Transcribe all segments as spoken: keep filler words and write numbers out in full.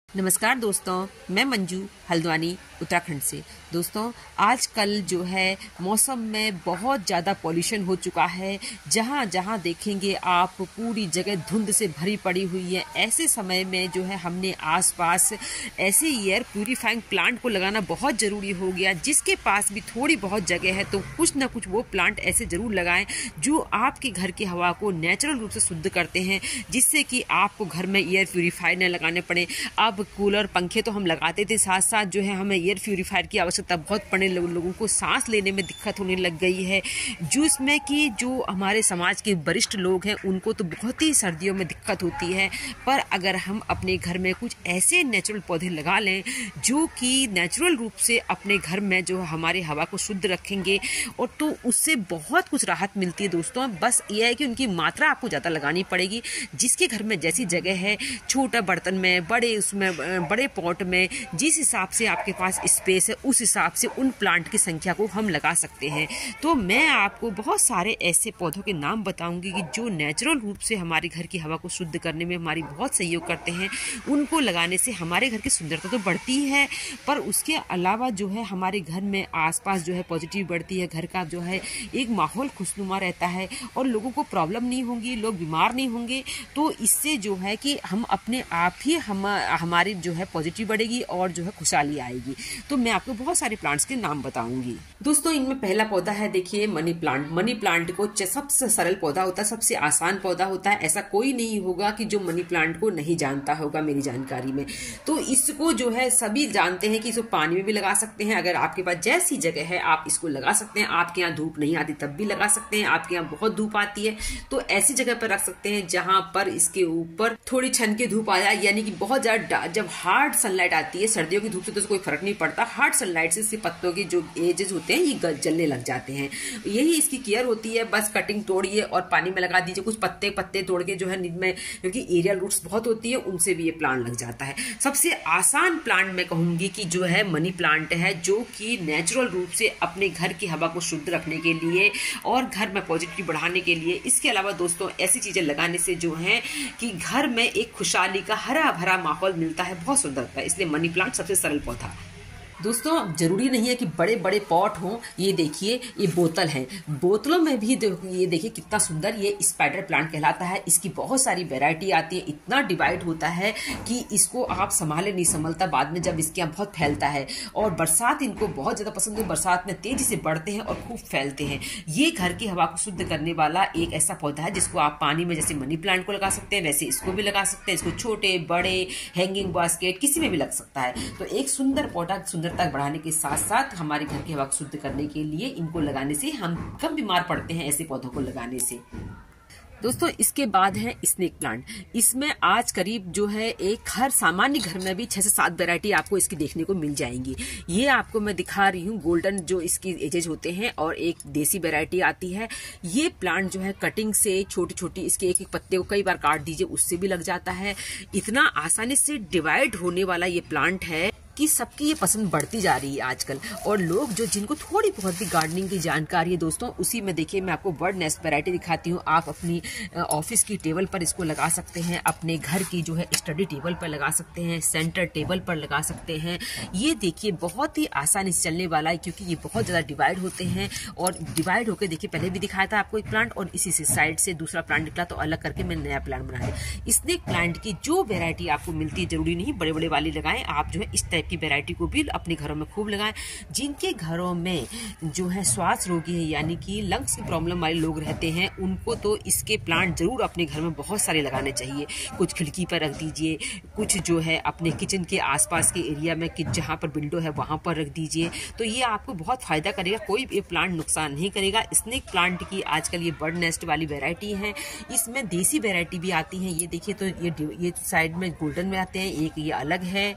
नमस्कार दोस्तों, मैं मंजू हल्द्वानी उत्तराखंड से। दोस्तों, आजकल जो है मौसम में बहुत ज़्यादा पॉल्यूशन हो चुका है। जहाँ जहाँ देखेंगे आप पूरी जगह धुंध से भरी पड़ी हुई है। ऐसे समय में जो है हमने आसपास ऐसे एयर प्यूरीफाइंग प्लांट को लगाना बहुत ज़रूरी हो गया। जिसके पास भी थोड़ी बहुत जगह है तो कुछ ना कुछ वो प्लांट ऐसे ज़रूर लगाएं जो आपके घर की हवा को नेचुरल रूप से शुद्ध करते हैं, जिससे कि आपको घर में एयर प्यूरीफायर न लगाने पड़े। अब कूलर पंखे तो हम लगाते थे, साथ साथ जो है हमें एयर प्यूरीफायर की आवश्यकता बहुत पड़ने लोग, लोगों को सांस लेने में दिक्कत होने लग गई है। जिसमें कि जो हमारे समाज के वरिष्ठ लोग हैं उनको तो बहुत ही सर्दियों में दिक्कत होती है। पर अगर हम अपने घर में कुछ ऐसे नेचुरल पौधे लगा लें जो कि नेचुरल रूप से अपने घर में जो हमारे हवा को शुद्ध रखेंगे, और तो उससे बहुत कुछ राहत मिलती है। दोस्तों, बस ये है कि उनकी मात्रा आपको ज़्यादा लगानी पड़ेगी। जिसके घर में जैसी जगह है, छोटा बर्तन में, बड़े उसमें बड़े पॉट में, जिस हिसाब से आपके पास स्पेस है उस हिसाब से उन प्लांट की संख्या को हम लगा सकते हैं। तो मैं आपको बहुत सारे ऐसे पौधों के नाम बताऊंगी कि जो नेचुरल रूप से हमारे घर की हवा को शुद्ध करने में हमारी बहुत सहयोग करते हैं। उनको लगाने से हमारे घर की सुंदरता तो बढ़ती है, पर उसके अलावा जो है हमारे घर में आसपास जो है पॉजिटिव बढ़ती है। घर का जो है एक माहौल खुशनुमा रहता है और लोगों को प्रॉब्लम नहीं होगी, लोग बीमार नहीं होंगे। तो इससे जो है कि हम अपने आप ही हम हमारी जो है पॉजिटिव बढ़ेगी और जो है खुशहाली आएगी। तो मैं आपको बहुत सारे प्लांट्स के नाम बताऊंगी। दोस्तों, इनमें पहला पौधा है, देखिए, मनी प्लांट। मनी प्लांट को सबसे सरल पौधा होता है, सबसे आसान पौधा होता है। ऐसा कोई नहीं होगा कि जो मनी प्लांट को नहीं जानता होगा मेरी जानकारी में। तो इसको जो है सभी जानते हैं कि इसको पानी में भी लगा सकते हैं। अगर आपके पास जैसी जगह है आप इसको लगा सकते हैं। आपके यहाँ धूप नहीं आती तब भी लगा सकते हैं। आपके यहाँ बहुत धूप आती है तो ऐसी जगह पर रख सकते हैं जहां पर इसके ऊपर थोड़ी छन के धूप आ जाए, यानी कि बहुत ज्यादा जब हार्ड सनलाइट आती है। सर्दियों की धूप से तो कोई फर्क नहीं पड़ता, हार्ड सनलाइट से इसके पत्तों के जो एजेस होते हैं ये जलने लग जाते हैं। यही इसकी केयर होती है। बस कटिंग तोड़िए और पानी में लगा दीजिए। कुछ पत्ते पत्ते तोड़ के जो है में, क्योंकि एरियल रूट्स बहुत होती है, उनसे भी ये प्लांट लग जाता है। सबसे आसान प्लांट मैं कहूंगी कि जो है मनी प्लांट है, जो कि नेचुरल रूप से अपने घर की हवा को शुद्ध रखने के लिए और घर में पॉजिटिव बढ़ाने के लिए। इसके अलावा दोस्तों, ऐसी चीजें लगाने से जो है कि घर में एक खुशहाली का हरा भरा माहौल मिलता है, बहुत सुंदर होता है। इसलिए मनी प्लांट सबसे सरल पौधा। दोस्तों, जरूरी नहीं है कि बड़े बड़े पॉट हों। ये देखिए, ये बोतल है, बोतलों में भी ये देखिए कितना सुंदर ये स्पाइडर प्लांट कहलाता है। इसकी बहुत सारी वैरायटी आती है, इतना डिवाइड होता है कि इसको आप संभाले नहीं संभलता बाद में, जब इसके यहाँ बहुत फैलता है। और बरसात इनको बहुत ज्यादा पसंद है, बरसात में तेजी से बढ़ते हैं और खूब फैलते हैं। ये घर की हवा को शुद्ध करने वाला एक ऐसा पौधा है जिसको आप पानी में जैसे मनी प्लांट को लगा सकते हैं वैसे इसको भी लगा सकते हैं। इसको छोटे बड़े हैंगिंग बास्केट किसी में भी लग सकता है। तो एक सुंदर पौधा सुंदर तक बढ़ाने के साथ साथ हमारे घर की हवा को शुद्ध करने के लिए इनको लगाने से हम कम बीमार पड़ते हैं, ऐसे पौधों को लगाने से। दोस्तों, इसके बाद है स्नेक प्लांट। इसमें आज करीब जो है एक हर सामान्य घर में भी छह से सात वैरायटी आपको इसकी देखने को मिल जाएंगी। ये आपको मैं दिखा रही हूँ गोल्डन जो इसकी एजेज होते हैं, और एक देसी वैरायटी आती है। ये प्लांट जो है कटिंग से छोटी छोटी इसके एक एक पत्ते को कई बार काट दीजिए, उससे भी लग जाता है। इतना आसानी से डिवाइड होने वाला ये प्लांट है कि सबकी ये पसंद बढ़ती जा रही है आजकल। और लोग जो जिनको थोड़ी बहुत भी गार्डनिंग की जानकारी है दोस्तों, उसी में देखिए मैं आपको बर्ड नेस्ट वैरायटी दिखाती हूँ। आप अपनी ऑफिस की टेबल पर इसको लगा सकते हैं, अपने घर की जो है स्टडी टेबल पर लगा सकते हैं, सेंटर टेबल पर लगा सकते हैं। ये देखिए बहुत ही आसानी से चलने वाला है, क्योंकि ये बहुत ज्यादा डिवाइड होते हैं। और डिवाइड होकर देखिए, पहले भी दिखाया था आपको एक प्लांट, और इसी से साइड से दूसरा प्लांट निकला तो अलग करके मैं नया प्लांट बना दिया। स्नेक प्लांट की जो वेरायटी आपको मिलती है, जरूरी नहीं बड़े बड़े वाली लगाएं, आप जो है इस टाइप की वैरायटी को भी अपने घरों में खूब लगाएं। जिनके घरों में जो है श्वास रोगी है, यानी कि लंग्स की प्रॉब्लम वाले लोग रहते हैं, उनको तो इसके प्लांट जरूर अपने घर में बहुत सारे लगाने चाहिए। कुछ खिड़की पर रख दीजिए, कुछ जो है अपने किचन के आसपास के एरिया में कि जहां पर विंडो है वहां पर रख दीजिए। तो ये आपको बहुत फायदा करेगा, कोई भी प्लांट नुकसान नहीं करेगा। स्नेक प्लांट की आजकल ये बर्ड नेस्ट वाली वैरायटी है। इसमें देसी वैरायटी भी आती है। ये देखिए, तो ये ये साइड में गोल्डन में आते हैं, एक ये अलग है,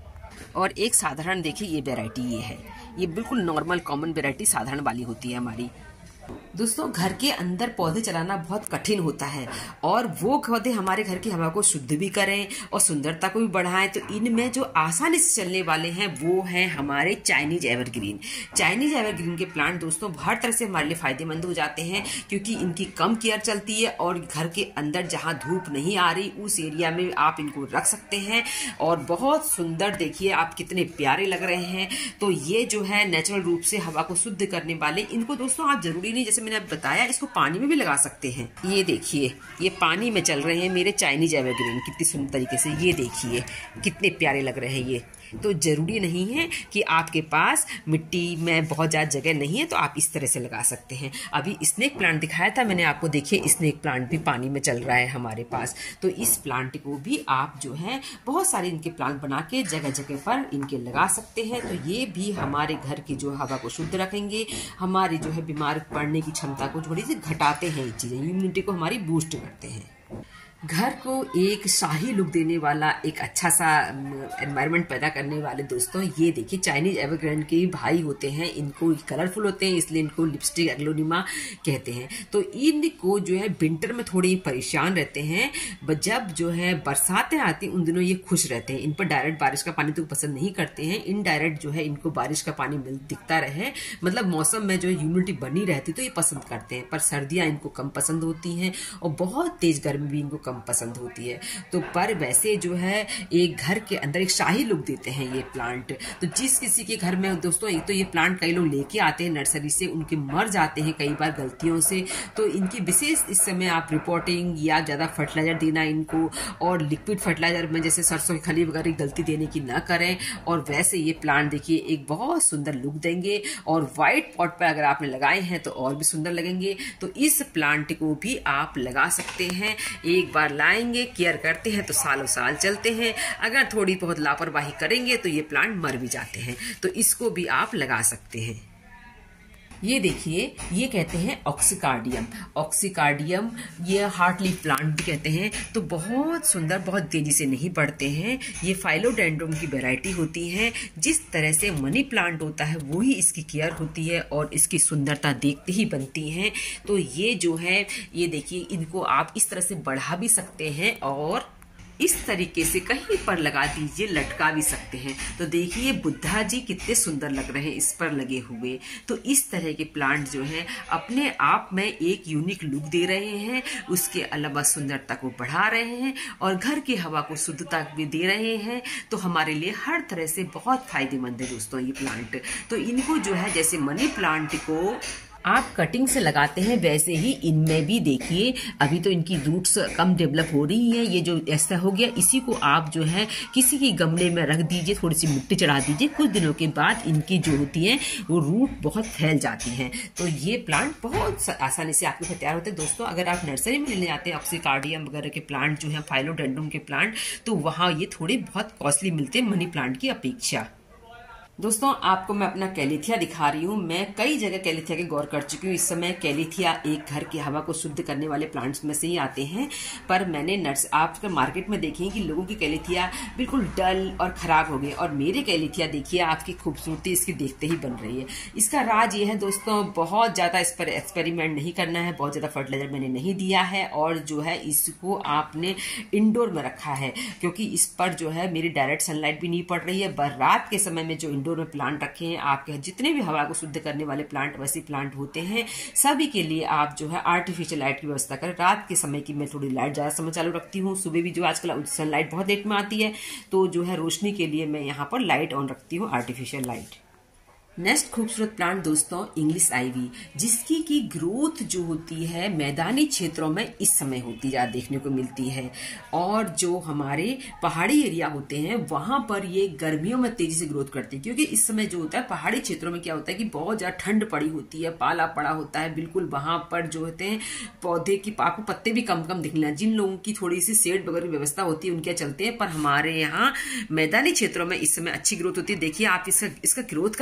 और एक साधारण देखिए ये वैरायटी ये है। ये बिल्कुल नॉर्मल कॉमन वैरायटी साधारण वाली होती है हमारी। दोस्तों घर के अंदर पौधे चलाना बहुत कठिन होता है और वो पौधे हमारे घर की हवा को शुद्ध भी करें और सुंदरता को भी बढ़ाएं, तो इनमें जो आसानी से चलने वाले हैं वो हैं हमारे चाइनीज एवरग्रीन। चाइनीज एवरग्रीन के प्लांट दोस्तों हर तरह से हमारे लिए फायदेमंद हो जाते हैं क्योंकि इनकी कम केयर चलती है और घर के अंदर जहां धूप नहीं आ रही उस एरिया में आप इनको रख सकते हैं और बहुत सुंदर, देखिए आप कितने प्यारे लग रहे हैं। तो ये जो है नेचुरल रूप से हवा को शुद्ध करने वाले, इनको दोस्तों आप जरूरी नहीं, जैसे मैंने बताया, इसको पानी में भी लगा सकते हैं। ये देखिए ये पानी में चल रहे हैं मेरे चाइनीज एवरग्रीन, कितनी सुंदर तरीके से, ये देखिए कितने प्यारे लग रहे हैं। ये तो जरूरी नहीं है कि आपके पास मिट्टी में बहुत ज्यादा जगह नहीं है तो आप इस तरह से लगा सकते हैं। अभी स्नेक प्लांट दिखाया था मैंने आपको, देखिए स्नेक प्लांट भी पानी में चल रहा है हमारे पास। तो इस प्लांट को भी आप जो है बहुत सारे इनके प्लांट बना के जगह जगह पर इनके लगा सकते हैं। तो ये भी हमारे घर की जो हवा को शुद्ध रखेंगे, हमारी जो है बीमार पड़ने की क्षमता को थोड़ी सी घटाते हैं, ये चीजें इम्यूनिटी को हमारी बूस्ट करते हैं। घर को एक शाही लुक देने वाला, एक अच्छा सा एनवायरनमेंट पैदा करने वाले दोस्तों, ये देखिए चाइनीज एवरग्रीन के भाई होते हैं, इनको कलरफुल होते हैं इसलिए इनको लिपस्टिक एग्लोनिमा कहते हैं। तो इनको जो है विंटर में थोड़ी परेशान रहते हैं, जब जो है बरसातें आती उन दिनों ये खुश रहते हैं। इन पर डायरेक्ट बारिश का पानी तो पसंद नहीं करते हैं, इनडायरेक्ट जो है इनको बारिश का पानी मिल दिखता रहे, मतलब मौसम में जो ह्यूमिडिटी बनी रहती तो ये पसंद करते हैं। पर सर्दियां इनको कम पसंद होती हैं और बहुत तेज गर्मी भी इनको पसंद होती है। तो पर वैसे जो है एक घर के अंदर एक शाही लुक देते हैं ये प्लांट। तो जिस किसी के घर में दोस्तों, एक तो ये प्लांट कई लोग लेके आते हैं नर्सरी से, उनके मर जाते हैं कई बार गलतियों से, तो इनकी विशेष इस समय आप रिपोर्टिंग या ज्यादा फर्टिलाइजर देना इनको, और लिक्विड फर्टिलाइजर में जैसे सरसों की खली वगैरह गलती देने की ना करें। और वैसे ये प्लांट देखिए एक बहुत सुंदर लुक देंगे और व्हाइट पॉट पर अगर आपने लगाए हैं तो और भी सुंदर लगेंगे। तो इस प्लांट को भी आप लगा सकते हैं, एक बार लाएंगे, केयर करते हैं तो सालों साल चलते हैं। अगर थोड़ी बहुत लापरवाही करेंगे तो ये प्लांट मर भी जाते हैं। तो इसको भी आप लगा सकते हैं। ये देखिए ये कहते हैं ऑक्सीकार्डियम। ऑक्सीकार्डियम ये हार्ट लीफ प्लांट भी कहते हैं। तो बहुत सुंदर, बहुत तेजी से नहीं बढ़ते हैं, ये फाइलोडेंड्रोम की वैरायटी होती है। जिस तरह से मनी प्लांट होता है वही इसकी केयर होती है और इसकी सुंदरता देखते ही बनती है। तो ये जो है ये देखिए इनको आप इस तरह से बढ़ा भी सकते हैं और इस तरीके से कहीं पर लगा दीजिए, लटका भी सकते हैं। तो देखिए बुद्धा जी कितने सुंदर लग रहे हैं इस पर लगे हुए। तो इस तरह के प्लांट जो हैं अपने आप में एक यूनिक लुक दे रहे हैं, उसके अलावा सुंदरता को बढ़ा रहे हैं और घर की हवा को शुद्धता भी दे रहे हैं। तो हमारे लिए हर तरह से बहुत फायदेमंद है दोस्तों ये प्लांट। तो इनको जो है जैसे मनी प्लांट को आप कटिंग से लगाते हैं वैसे ही इनमें भी देखिए अभी तो इनकी रूट्स कम डेवलप हो रही हैं। ये जो ऐसा हो गया, इसी को आप जो है किसी की गमले में रख दीजिए, थोड़ी सी मिट्टी चढ़ा दीजिए, कुछ दिनों के बाद इनकी जो होती है वो रूट बहुत फैल जाती हैं। तो ये प्लांट बहुत आसानी से आपके लिए तैयार होते हैं दोस्तों। अगर आप नर्सरी में लेने जाते हैं ऑक्सीकार्डियम वगैरह के प्लांट जो है, फाइलोडेंड्रोम के प्लांट, तो वहाँ ये थोड़े बहुत कॉस्टली मिलते हैं मनी प्लांट की अपेक्षा। दोस्तों आपको मैं अपना कैलिथिया दिखा रही हूँ। मैं कई जगह कैलिथिया के गौर कर चुकी हूँ। इस समय कैलिथिया एक घर की हवा को शुद्ध करने वाले प्लांट्स में से ही आते हैं, पर मैंने नर्स आप मार्केट में देखें कि लोगों की कैलिथिया बिल्कुल डल और खराब हो गई, और मेरे कैलिथिया देखिए आपकी खूबसूरती इसकी देखते ही बन रही है। इसका राज ये है दोस्तों, बहुत ज्यादा इस पर एक्सपेरिमेंट नहीं करना है, बहुत ज्यादा फर्टिलाइजर मैंने नहीं दिया है, और जो है इसको आपने इंडोर में रखा है क्योंकि इस पर जो है मेरी डायरेक्ट सनलाइट भी नहीं पड़ रही है। बर रात के समय में जो इंडोर में प्लांट रखे हैं, आपके जितने भी हवा को शुद्ध करने वाले प्लांट वैसे प्लांट होते हैं, सभी के लिए आप जो है आर्टिफिशियल लाइट की व्यवस्था करें। रात के समय की मैं थोड़ी लाइट ज्यादा समय चालू रखती हूँ, सुबह भी जो आजकल सनलाइट बहुत लेट में आती है, तो जो है रोशनी के लिए मैं यहाँ पर लाइट ऑन रखती हूँ, आर्टिफिशियल लाइट। नेक्स्ट खूबसूरत प्लांट दोस्तों इंग्लिश आइवी, जिसकी की ग्रोथ जो होती है मैदानी क्षेत्रों में इस समय होती है, देखने को मिलती है, और जो हमारे पहाड़ी एरिया होते हैं वहां पर ये गर्मियों में तेजी से ग्रोथ करती है। क्योंकि इस समय जो होता है पहाड़ी क्षेत्रों में क्या होता है कि बहुत ज्यादा ठंड पड़ी होती है, पाला पड़ा होता है बिल्कुल, वहां पर जो होते हैं पौधे की आपको पत्ते भी कम कम दिखने लगे। जिन लोगों की थोड़ी सी शेड वगैरह व्यवस्था होती है उनके चलते हैं, पर हमारे यहाँ मैदानी क्षेत्रों में इस समय अच्छी ग्रोथ होती है। देखिए आप इसका इसका ग्रोथ का देखिए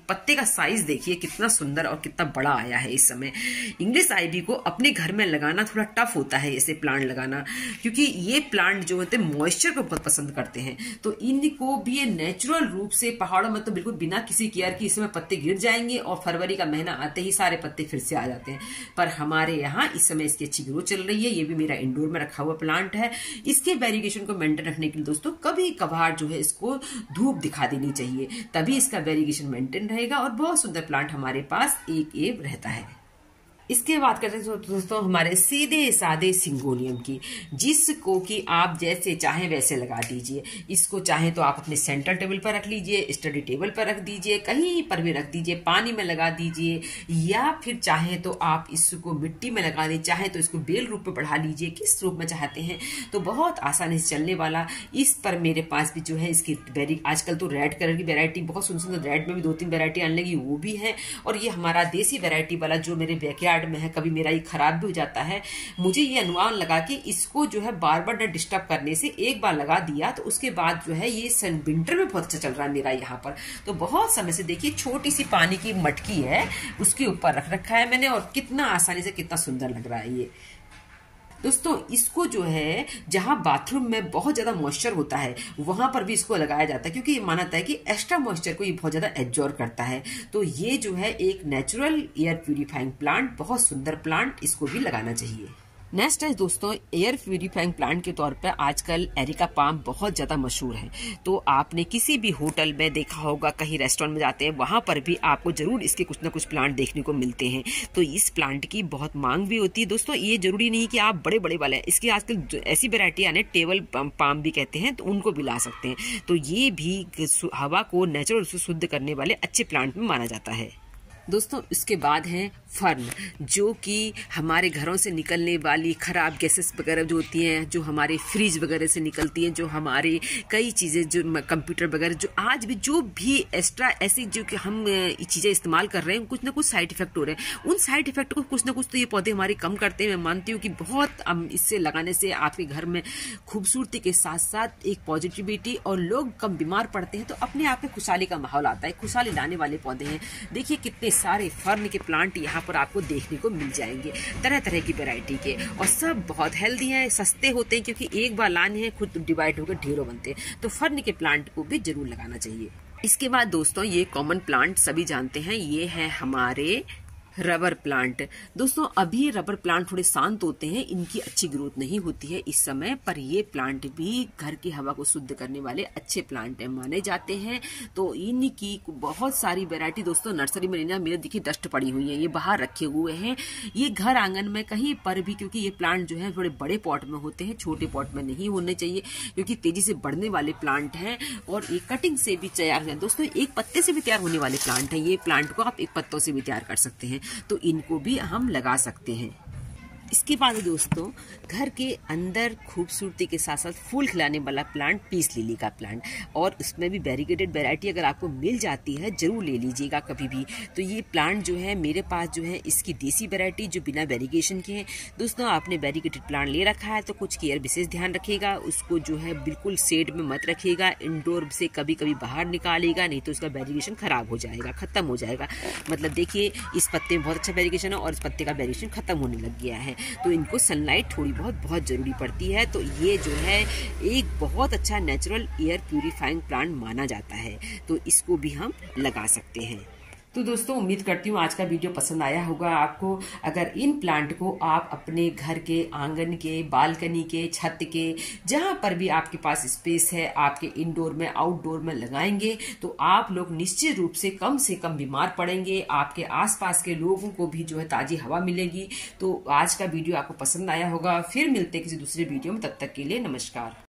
पत्ते का साइज देखिए कितना सुंदर और कितना बड़ा आया है इस समय। इंग्लिश आइवी को अपने घर में लगाना थोड़ा टफ होता है, ऐसे प्लांट लगाना, क्योंकि ये प्लांट जो होते हैं मॉइस्चर को बहुत पसंद करते हैं। तो इनको भी ये नेचुरल रूप से पहाड़ों में तो बिल्कुल बिना किसी केयर की इसमें पत्ते गिर जाएंगे और फरवरी का महीना आते ही सारे पत्ते फिर से आ जाते हैं। पर हमारे यहाँ इस समय इसकी अच्छी ग्रोथ चल रही है। ये भी मेरा इंडोर में रखा हुआ प्लांट है। इसके वेरिगेशन को मेंटेन रखने के लिए दोस्तों कभी कभार जो है इसको धूप दिखा देनी चाहिए, तभी इसका वेरिगेशन मेंटेन रहेगा और बहुत सुंदर प्लांट हमारे पास एक एक रहता है। इसके बाद करते हैं दोस्तों हमारे सीधे सादे सिंगोनियम की, जिसको कि आप जैसे चाहें वैसे लगा दीजिए। इसको चाहें तो आप अपने सेंटर टेबल पर रख लीजिए, स्टडी टेबल पर रख दीजिए, कहीं पर भी रख दीजिए, पानी में लगा दीजिए, या फिर चाहें तो आप इसको मिट्टी में लगा दीजिए, चाहें तो इसको बेल रूप में बढ़ा लीजिए, किस रूप में चाहते हैं। तो बहुत आसानी से चलने वाला। इस पर मेरे पास भी जो है इसकी वेरी आजकल तो रेड कलर की वेरायटी बहुत सुंदर सुंदर, रेड में भी दो तीन वेरायटी आने लगी, वो भी है। और ये हमारा देसी वेरायटी वाला जो मेरे बैकयार्ड में है, कभी मेरा ये खराब भी हो जाता है। मुझे ये अनुमान लगा कि इसको जो है बार बार न डिस्टर्ब करने से एक बार लगा दिया तो उसके बाद जो है ये सन विंटर में बहुत अच्छा चल रहा है मेरा यहाँ पर। तो बहुत समय से देखिए छोटी सी पानी की मटकी है, उसके ऊपर रख रखा है मैंने, और कितना आसानी से कितना सुंदर लग रहा है ये दोस्तों। इसको जो है जहां बाथरूम में बहुत ज्यादा मॉइस्चर होता है वहां पर भी इसको लगाया जाता है, क्योंकि ये मानता है कि एक्स्ट्रा मॉइस्चर को ये बहुत ज्यादा एब्जॉर्ब करता है। तो ये जो है एक नेचुरल एयर प्यूरिफाइंग प्लांट, बहुत सुंदर प्लांट, इसको भी लगाना चाहिए। नेक्स्ट है दोस्तों एयर प्यूरिफाइंग प्लांट के तौर पर आजकल एरिका पाम बहुत ज्यादा मशहूर है। तो आपने किसी भी होटल में देखा होगा, कहीं रेस्टोरेंट में जाते हैं वहां पर भी आपको जरूर इसके कुछ ना कुछ प्लांट देखने को मिलते हैं। तो इस प्लांट की बहुत मांग भी होती है दोस्तों। ये जरूरी नहीं कि आप बड़े बड़े वाले, इसकी आजकल ऐसी वेरायटी आने टेबल पाम भी कहते हैं, तो उनको भी ला सकते हैं। तो ये भी हवा को नेचुरल से शुद्ध करने वाले अच्छे प्लांट में माना जाता है दोस्तों। इसके बाद है फर्न, जो कि हमारे घरों से निकलने वाली खराब गैसेस वगैरह जो होती हैं, जो हमारे फ्रिज वगैरह से निकलती हैं, जो हमारे कई चीज़ें, जो कंप्यूटर वगैरह, जो आज भी जो भी एक्स्ट्रा ऐसी जो कि हम चीज़ें इस्तेमाल कर रहे हैं, कुछ ना कुछ साइड इफेक्ट हो रहे हैं। उन साइड इफेक्ट को कुछ ना कुछ तो ये पौधे हमारे कम करते हैं। मैं मानती हूँ कि बहुत इससे लगाने से आपके घर में खूबसूरती के साथ साथ एक पॉजिटिविटी, और लोग कम बीमार पड़ते हैं, तो अपने आप में खुशहाली का माहौल आता है। खुशहाली लाने वाले पौधे हैं। देखिए कितने सारे फर्न के प्लांट यहाँ पर आपको देखने को मिल जाएंगे, तरह तरह की वैरायटी के, और सब बहुत हेल्दी हैं, सस्ते होते हैं, क्योंकि एक बार लाने हैं खुद डिवाइड होकर ढेरों बनते हैं। तो फर्न के प्लांट को भी जरूर लगाना चाहिए। इसके बाद दोस्तों ये कॉमन प्लांट सभी जानते हैं, ये है हमारे रबर प्लांट। दोस्तों अभी रबर प्लांट थोड़े शांत होते हैं, इनकी अच्छी ग्रोथ नहीं होती है इस समय, पर ये प्लांट भी घर की हवा को शुद्ध करने वाले अच्छे प्लांट माने जाते हैं। तो इनकी बहुत सारी वैरायटी दोस्तों नर्सरी में लेना, मेरे देखिए डस्ट पड़ी हुई है, ये बाहर रखे हुए हैं। ये घर आंगन में कहीं पर भी, क्योंकि ये प्लांट जो है थोड़े बड़े पॉट में होते हैं, छोटे पॉट में नहीं होने चाहिए, क्योंकि तेजी से बढ़ने वाले प्लांट हैं और ये कटिंग से भी तैयार है दोस्तों, एक पत्ते से भी तैयार होने वाले प्लांट है। ये प्लांट को आप एक पत्तों से भी तैयार कर सकते हैं, तो इनको भी हम लगा सकते हैं। इसके बाद दोस्तों घर के अंदर खूबसूरती के साथ साथ फूल खिलाने वाला प्लांट, पीस लिली का प्लांट, और उसमें भी वेरीगेटेड वैरायटी अगर आपको मिल जाती है जरूर ले लीजिएगा कभी भी। तो ये प्लांट जो है मेरे पास जो है इसकी देसी वैरायटी जो बिना वेरीगेशन के है। दोस्तों आपने वेरीगेटेड प्लांट ले रखा है तो कुछ केयर विशेष ध्यान रखिएगा, उसको जो है बिल्कुल शेड में मत रखिएगा, इंडोर से कभी कभी बाहर निकालिएगा, नहीं तो उसका वेरीगेशन खराब हो जाएगा, खत्म हो जाएगा। मतलब देखिए इस पत्ते में बहुत अच्छा वेरीगेशन है और इस पत्ते का वेरीगेशन खत्म होने लग गया है, तो इनको सनलाइट थोड़ी बहुत बहुत जरूरी पड़ती है। तो ये जो है एक बहुत अच्छा नेचुरल एयर प्यूरिफाइंग प्लांट माना जाता है, तो इसको भी हम लगा सकते हैं। तो दोस्तों उम्मीद करती हूँ आज का वीडियो पसंद आया होगा आपको। अगर इन प्लांट को आप अपने घर के आंगन के, बालकनी के, छत के, जहां पर भी आपके पास स्पेस है, आपके इंडोर में, आउटडोर में लगाएंगे तो आप लोग निश्चित रूप से कम से कम बीमार पड़ेंगे, आपके आसपास के लोगों को भी जो है ताजी हवा मिलेगी। तो आज का वीडियो आपको पसंद आया होगा। फिर मिलते हैं किसी दूसरे वीडियो में, तब तक के लिए नमस्कार।